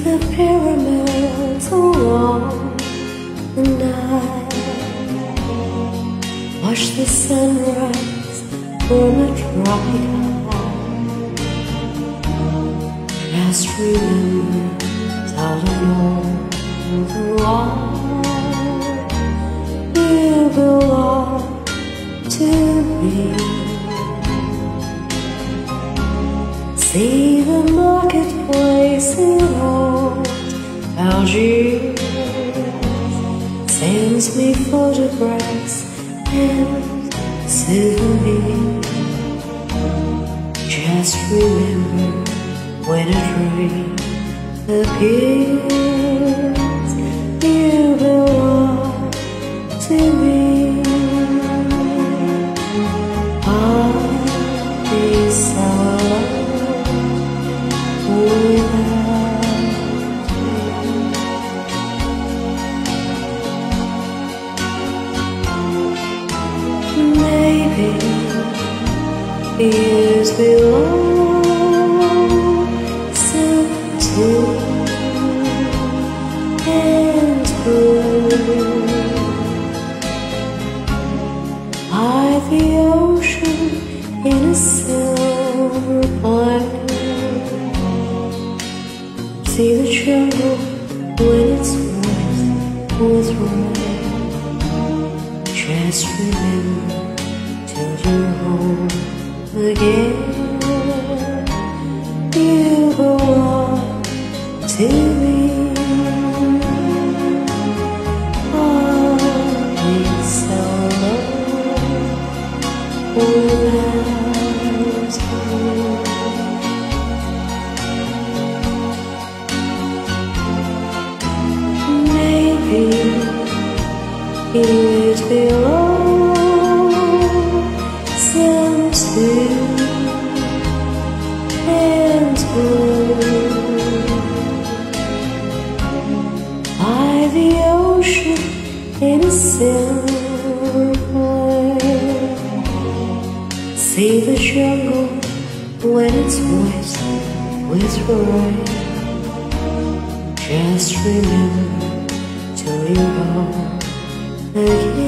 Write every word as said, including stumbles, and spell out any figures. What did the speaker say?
the pyramids along the night. Watch the sunrise from a tropic high. Just remember, darling, all the while you belong to me. See the marketplace in old Algiers, sends me photographs and souvenirs. Just remember when a dream appears, you belong to me. I'll be so alone without you. Maybe years belong to and blue by the ocean in a silver plane. See the jungle when it's wet with rain. Just remember till you're home again, you belong to me. I'll be so alone without you. Maybe you'd belong some to and blue by the ocean in a silver plane. See the jungle when it's wet with rain. Just remember till you're gone again.